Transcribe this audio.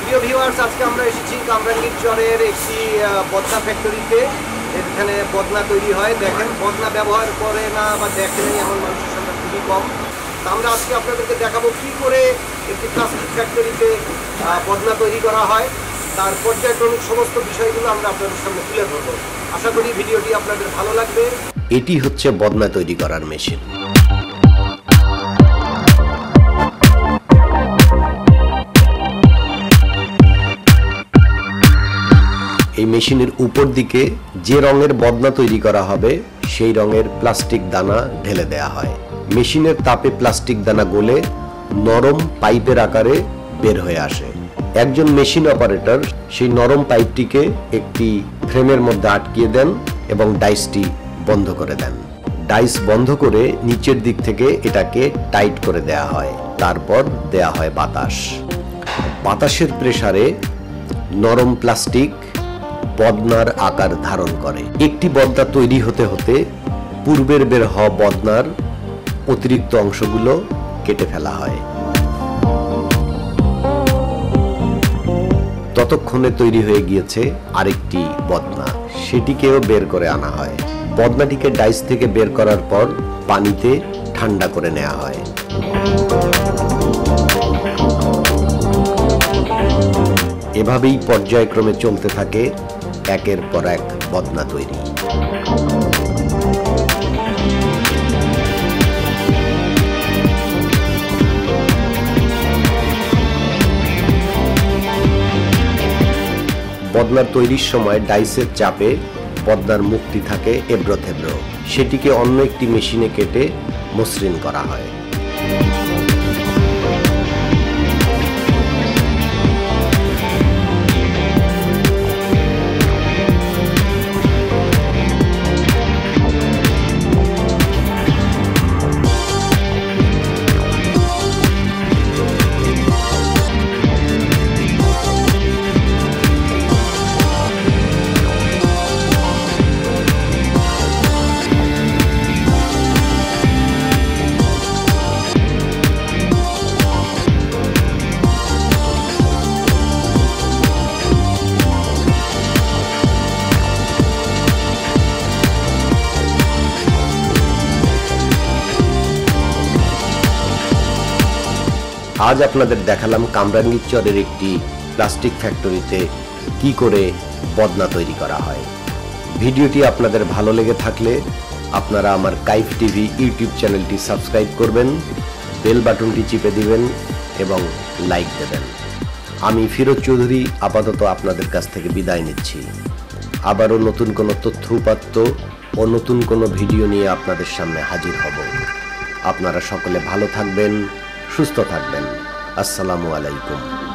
প্রিয় ভিউয়ার্স, আজকে আমরা এসেছি কামরাঙ্গীর চরের একটি বদনা ফ্যাক্টরিতে। এখানে বদনা তৈরি হয়। দেখেন, বদনা ব্যবহার করে না বা দেখেন এমন মানুষের সংখ্যা খুবই কম। আমরা আজকে আপনাদেরকে দেখাবো কী করে একটি প্লাস্টিক ফ্যাক্টরিতে বদনা তৈরি করা হয়। তার পর্যায়ক্রমিক সমস্ত বিষয়গুলো আমরা আপনাদের সামনে তুলে ধরবো। আশা করি ভিডিওটি আপনাদের ভালো লাগবে। এটি হচ্ছে বদনা তৈরি করার মেশিন। এই মেশিনের উপর দিকে যে রঙের বদনা তৈরি করা হবে সেই রঙের প্লাস্টিক দানা ঢেলে দেয়া হয়। মেশিনের তাপে প্লাস্টিক দানা গলে নরম পাইপের আকারে বের হয়ে আসে। একজন মেশিন অপারেটর সেই নরম পাইপটিকে একটি ফ্রেমের মধ্যে আটকিয়ে দেন এবং ডাইসটি বন্ধ করে দেন। ডাইস বন্ধ করে নিচের দিক থেকে এটাকে টাইট করে দেয়া হয়। তারপর দেয়া হয় বাতাস। বাতাসের প্রেসারে নরম প্লাস্টিক বদনার আকার ধারণ করে। একটি বদনা তৈরি হতে হতে পূর্বের বের হওয়া বদনার অতিরিক্ত অংশগুলো কেটে ফেলা হয়। ততক্ষণে তৈরি হয়ে গিয়েছে আরেকটি বদনা, সেটিকেও বের করে আনা হয়। বদনাটিকে ডাইস থেকে বের করার পর পানিতে ঠান্ডা করে নেওয়া হয়। এভাবেই পর্যায়ক্রমে চলতে থাকে একের পর এক বদনা তৈরি। বদনার তৈরির সময় ডাইসের চাপে বদনার মুখটি থাকে এবড়ো থেবড়ো। সেটিকে অন্য একটি মেশিনে কেটে মসৃণ করা হয়। আজ আপনাদের দেখালাম কামরাঙ্গীর চরের একটি প্লাস্টিক ফ্যাক্টরিতে কি করে বদনা তৈরি করা হয়। ভিডিওটি আপনাদের ভালো লেগে থাকলে আপনারা আমার কাইফ টিভি ইউটিউব চ্যানেলটি সাবস্ক্রাইব করবেন, বেল বাটনটি চিপে দিবেন এবং লাইক দেবেন। আমি ফিরোজ চৌধুরী আপাতত আপনাদের কাছ থেকে বিদায় নিচ্ছি। আবারও নতুন কোনো তথ্য উপাত্ত ও নতুন কোনো ভিডিও নিয়ে আপনাদের সামনে হাজির হব। আপনারা সকলে ভালো থাকবেন, সুস্থ থাকবেন। আসসালামু আলাইকুম।